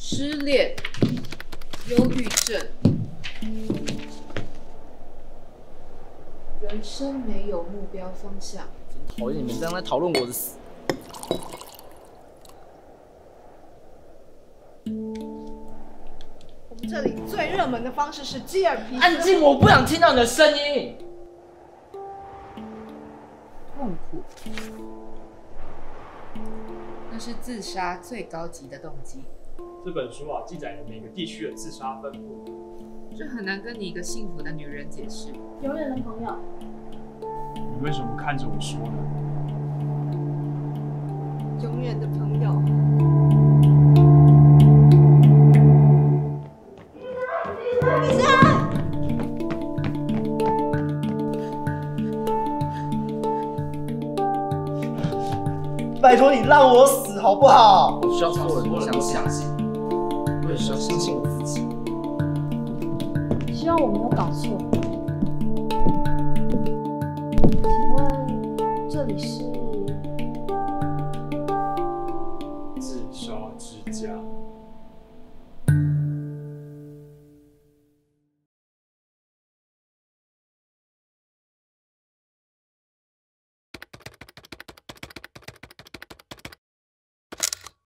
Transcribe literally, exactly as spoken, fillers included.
失恋、忧郁症、人生没有目标方向。 真讨厌你们这样在讨论我的死。 我们这里最热门的方式是基尔皮斯。 安静！我不想听到你的声音。 痛苦，那是自杀最高级的动机。 这本书啊，记载了每个地区的自杀分布。 这很难跟你一个幸福的女人解释。 永远的朋友， 你为什么看着我说呢？ 永远的朋友。 拜托你让我死好不好？我需要所有人都相信，我也需要相信我自己。 希望我没有搞错。请问这里是？ 自杀之家。